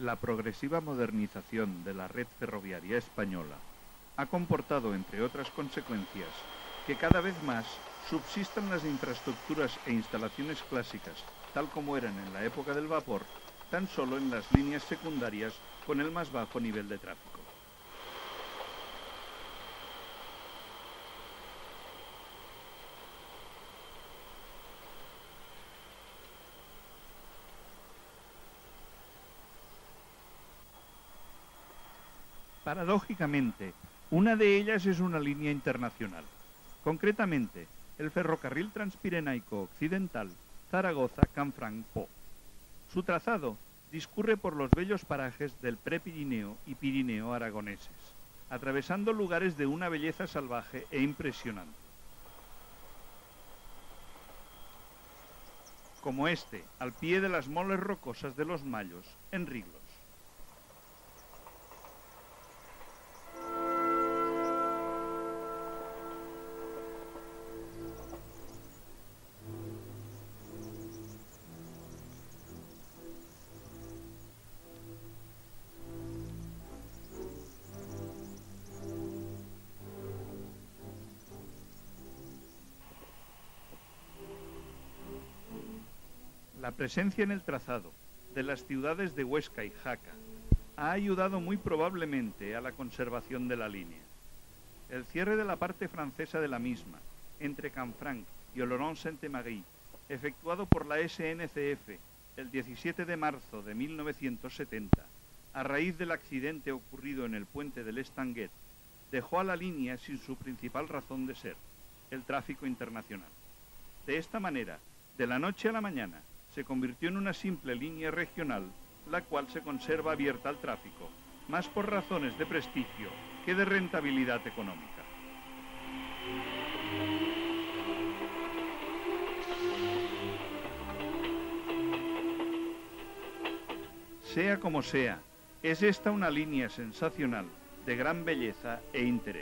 La progresiva modernización de la red ferroviaria española ha comportado, entre otras consecuencias, que cada vez más subsistan las infraestructuras e instalaciones clásicas, tal como eran en la época del vapor, tan solo en las líneas secundarias con el más bajo nivel de tráfico. Paradójicamente, una de ellas es una línea internacional. Concretamente, el ferrocarril transpirenaico occidental Zaragoza-Canfranc-Po. Su trazado discurre por los bellos parajes del Prepirineo y Pirineo aragoneses, atravesando lugares de una belleza salvaje e impresionante. Como este, al pie de las moles rocosas de los Mayos, en Riglos. La presencia en el trazado de las ciudades de Huesca y Jaca ha ayudado muy probablemente a la conservación de la línea. El cierre de la parte francesa de la misma, entre Canfranc y Oloron-Sainte-Marie, efectuado por la SNCF el 17 de marzo de 1970, a raíz del accidente ocurrido en el puente del Estanguet, dejó a la línea sin su principal razón de ser, el tráfico internacional. De esta manera, de la noche a la mañana, se convirtió en una simple línea regional, la cual se conserva abierta al tráfico, más por razones de prestigio que de rentabilidad económica. Sea como sea, es esta una línea sensacional, de gran belleza e interés.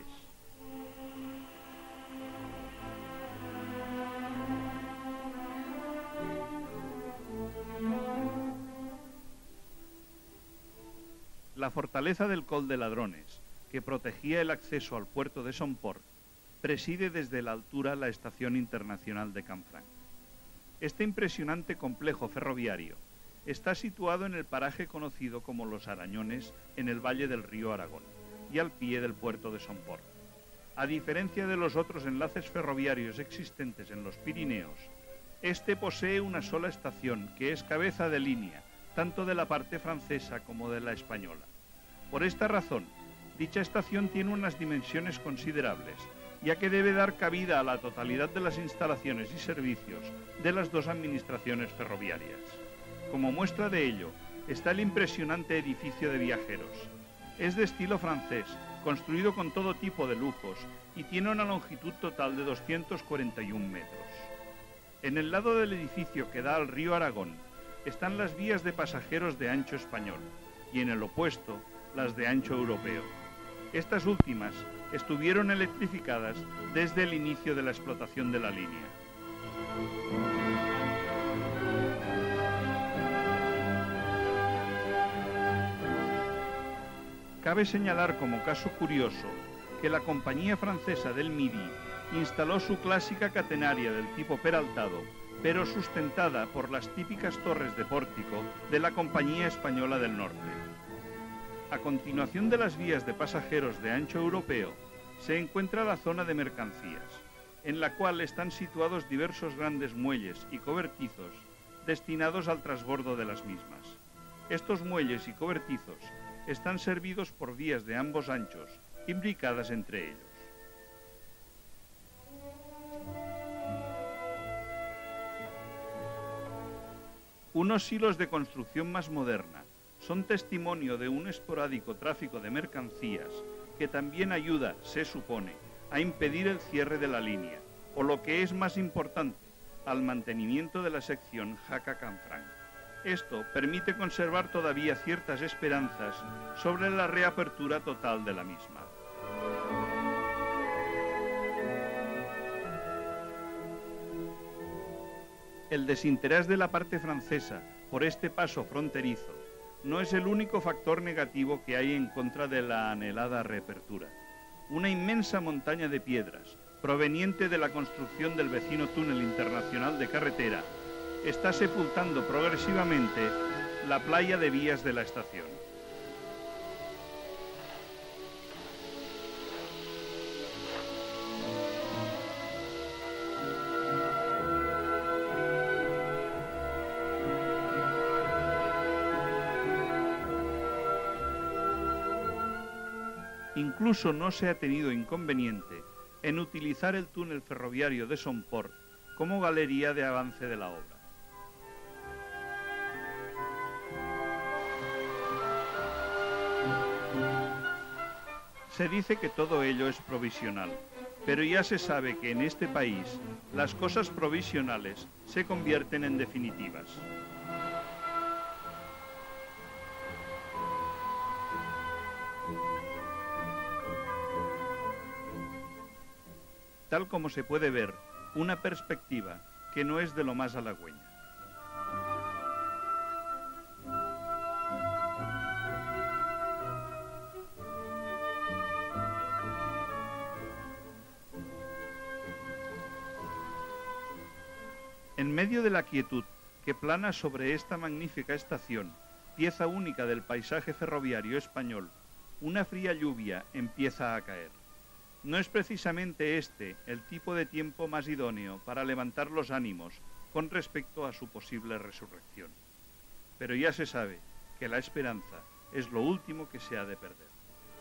La fortaleza del Col de Ladrones, que protegía el acceso al puerto de Somport, preside desde la altura la Estación Internacional de Canfranc. Este impresionante complejo ferroviario está situado en el paraje conocido como Los Arañones, en el valle del río Aragón, y al pie del puerto de Somport. A diferencia de los otros enlaces ferroviarios existentes en los Pirineos, este posee una sola estación que es cabeza de línea, tanto de la parte francesa como de la española. Por esta razón, dicha estación tiene unas dimensiones considerables, ya que debe dar cabida a la totalidad de las instalaciones y servicios de las dos administraciones ferroviarias. Como muestra de ello, está el impresionante edificio de viajeros. Es de estilo francés, construido con todo tipo de lujos y tiene una longitud total de 241 metros. En el lado del edificio que da al río Aragón, están las vías de pasajeros de ancho español y en el opuesto las de ancho europeo. Estas últimas estuvieron electrificadas desde el inicio de la explotación de la línea. Cabe señalar como caso curioso que la compañía francesa del Midi instaló su clásica catenaria del tipo peraltado, pero sustentada por las típicas torres de pórtico de la Compañía Española del Norte. A continuación de las vías de pasajeros de ancho europeo, se encuentra la zona de mercancías, en la cual están situados diversos grandes muelles y cobertizos destinados al transbordo de las mismas. Estos muelles y cobertizos están servidos por vías de ambos anchos, imbricadas entre ellos. Unos hilos de construcción más moderna son testimonio de un esporádico tráfico de mercancías que también ayuda, se supone, a impedir el cierre de la línea, o lo que es más importante, al mantenimiento de la sección Jaca-Canfranc. Esto permite conservar todavía ciertas esperanzas sobre la reapertura total de la misma. El desinterés de la parte francesa por este paso fronterizo no es el único factor negativo que hay en contra de la anhelada reapertura. Una inmensa montaña de piedras, proveniente de la construcción del vecino túnel internacional de carretera, está sepultando progresivamente la playa de vías de la estación. Incluso no se ha tenido inconveniente en utilizar el túnel ferroviario de Somport como galería de avance de la obra. Se dice que todo ello es provisional, pero ya se sabe que en este país las cosas provisionales se convierten en definitivas. Tal como se puede ver, una perspectiva que no es de lo más halagüeña. En medio de la quietud que plana sobre esta magnífica estación, pieza única del paisaje ferroviario español, una fría lluvia empieza a caer. No es precisamente este el tipo de tiempo más idóneo para levantar los ánimos con respecto a su posible resurrección. Pero ya se sabe que la esperanza es lo último que se ha de perder.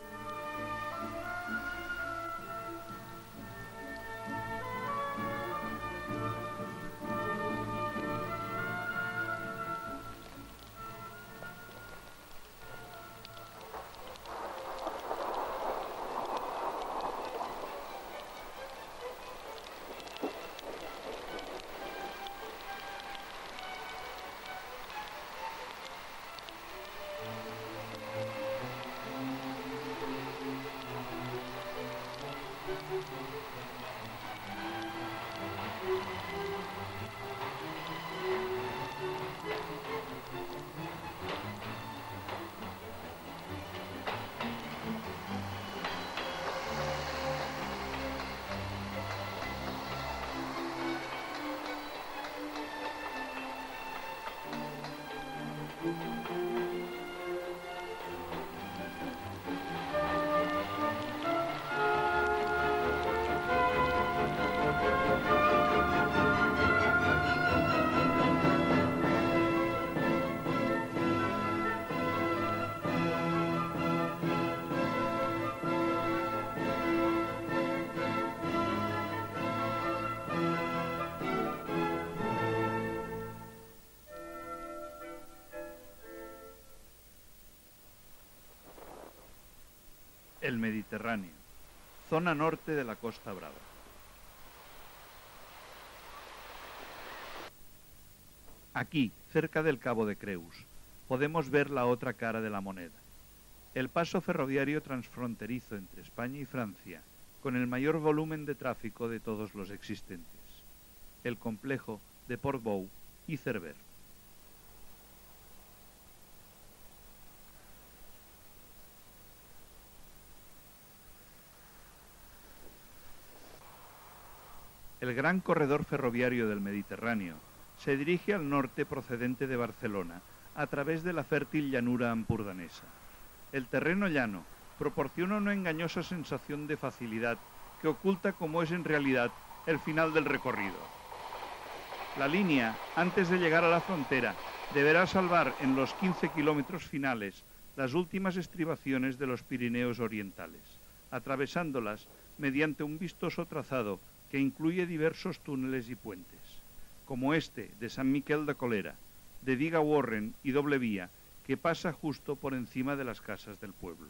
El Mediterráneo, zona norte de la Costa Brava. Aquí, cerca del Cabo de Creus, podemos ver la otra cara de la moneda. El paso ferroviario transfronterizo entre España y Francia, con el mayor volumen de tráfico de todos los existentes. El complejo de Portbou y Cerver. El gran corredor ferroviario del Mediterráneo se dirige al norte procedente de Barcelona a través de la fértil llanura ampurdanesa. El terreno llano proporciona una engañosa sensación de facilidad que oculta como es en realidad el final del recorrido. La línea, antes de llegar a la frontera, deberá salvar en los 15 kilómetros finales las últimas estribaciones de los Pirineos orientales, atravesándolas mediante un vistoso trazado que incluye diversos túneles y puentes, como este de San Miquel de Colera, de Diga Warren y doble vía, que pasa justo por encima de las casas del pueblo.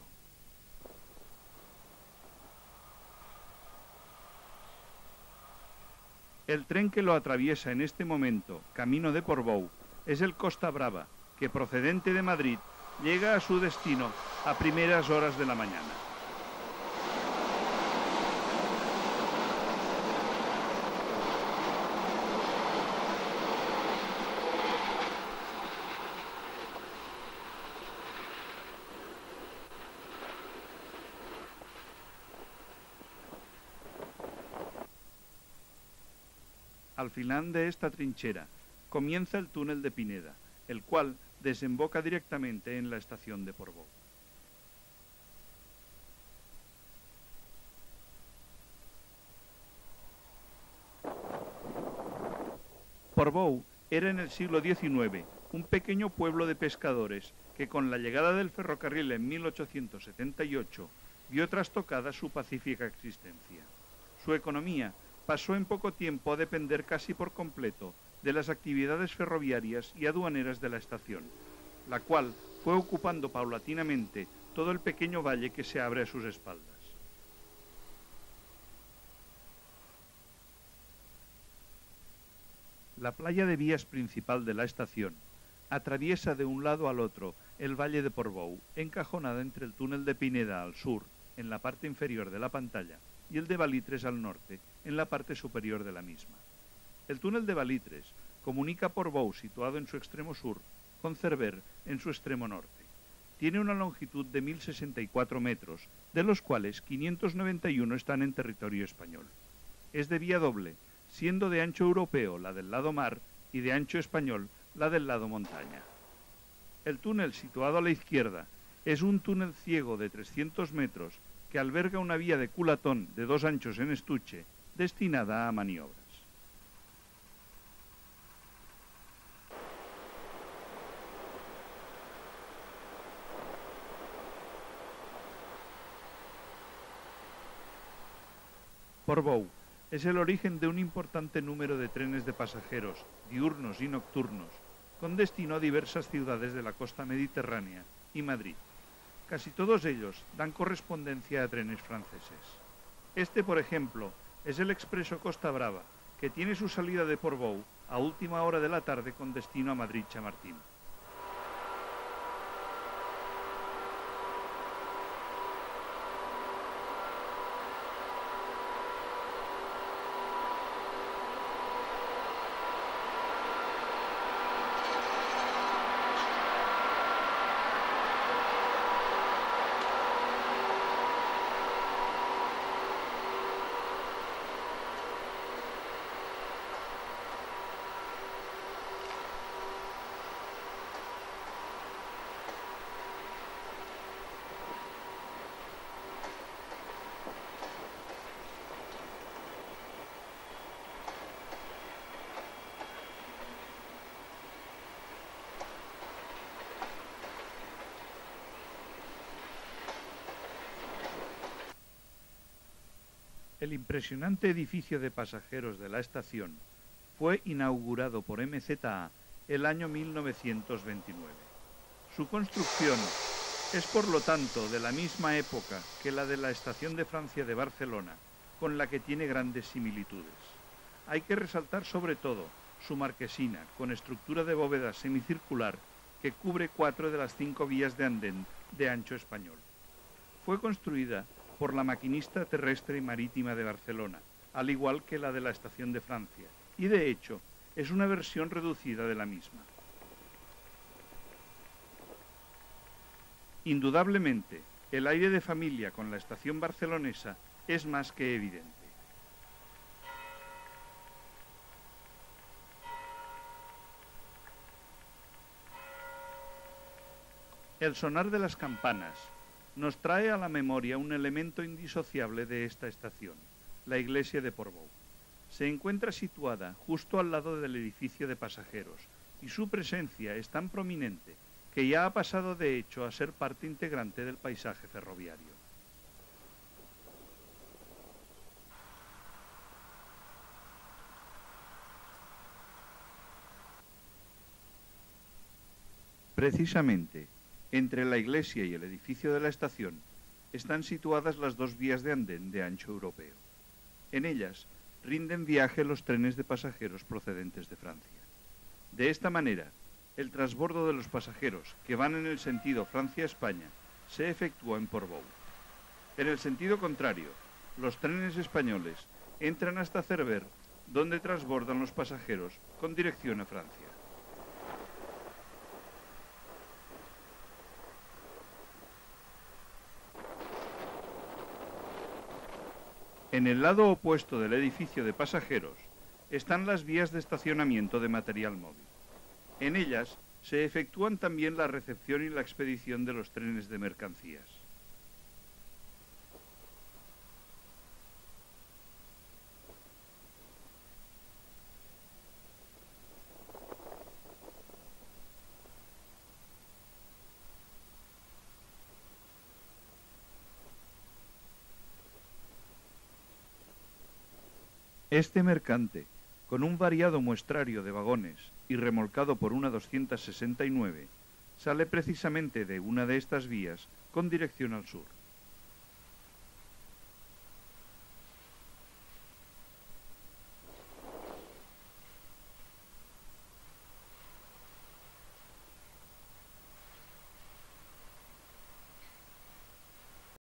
El tren que lo atraviesa en este momento, camino de Portbou, es el Costa Brava, que procedente de Madrid llega a su destino a primeras horas de la mañana. Al final de esta trinchera comienza el túnel de Pineda, el cual desemboca directamente en la estación de Portbou. Portbou era en el siglo XIX un pequeño pueblo de pescadores que con la llegada del ferrocarril en 1878 vio trastocada su pacífica existencia. Su economía pasó en poco tiempo a depender casi por completo de las actividades ferroviarias y aduaneras de la estación, la cual fue ocupando paulatinamente todo el pequeño valle que se abre a sus espaldas. La playa de vías principal de la estación atraviesa de un lado al otro el valle de Portbou, encajonada entre el túnel de Pineda al sur, en la parte inferior de la pantalla, y el de Balitres al norte, en la parte superior de la misma. El túnel de Balitres comunica Portbou, situado en su extremo sur, con Cerver, en su extremo norte. Tiene una longitud de 1064 metros, de los cuales 591 están en territorio español. Es de vía doble, siendo de ancho europeo la del lado mar y de ancho español la del lado montaña. El túnel situado a la izquierda es un túnel ciego de 300 metros que alberga una vía de culatón de 2 anchos en estuche destinada a maniobras. Portbou es el origen de un importante número de trenes de pasajeros, diurnos y nocturnos, con destino a diversas ciudades de la costa mediterránea y Madrid. Casi todos ellos dan correspondencia a trenes franceses. Este, por ejemplo, es el Expreso Costa Brava, que tiene su salida de Portbou a última hora de la tarde con destino a Madrid-Chamartín. El impresionante edificio de pasajeros de la estación fue inaugurado por MZA el año 1929. Su construcción es, por lo tanto, de la misma época que la de la Estación de Francia de Barcelona, con la que tiene grandes similitudes. Hay que resaltar sobre todo su marquesina, con estructura de bóveda semicircular que cubre 4 de las 5 vías de andén de ancho español. Fue construida por la Maquinista Terrestre y Marítima de Barcelona, al igual que la de la Estación de Francia, y de hecho es una versión reducida de la misma. Indudablemente, el aire de familia con la estación barcelonesa es más que evidente. El sonar de las campanas nos trae a la memoria un elemento indisociable de esta estación, la iglesia de Portbou. Se encuentra situada justo al lado del edificio de pasajeros y su presencia es tan prominente que ya ha pasado de hecho a ser parte integrante del paisaje ferroviario. Precisamente, entre la iglesia y el edificio de la estación están situadas las 2 vías de andén de ancho europeo. En ellas rinden viaje los trenes de pasajeros procedentes de Francia. De esta manera, el transbordo de los pasajeros que van en el sentido Francia-España se efectúa en Portbou. En el sentido contrario, los trenes españoles entran hasta Cerver, donde transbordan los pasajeros con dirección a Francia. En el lado opuesto del edificio de pasajeros están las vías de estacionamiento de material móvil. En ellas se efectúan también la recepción y la expedición de los trenes de mercancías. Este mercante, con un variado muestrario de vagones y remolcado por una 269, sale precisamente de una de estas vías con dirección al sur.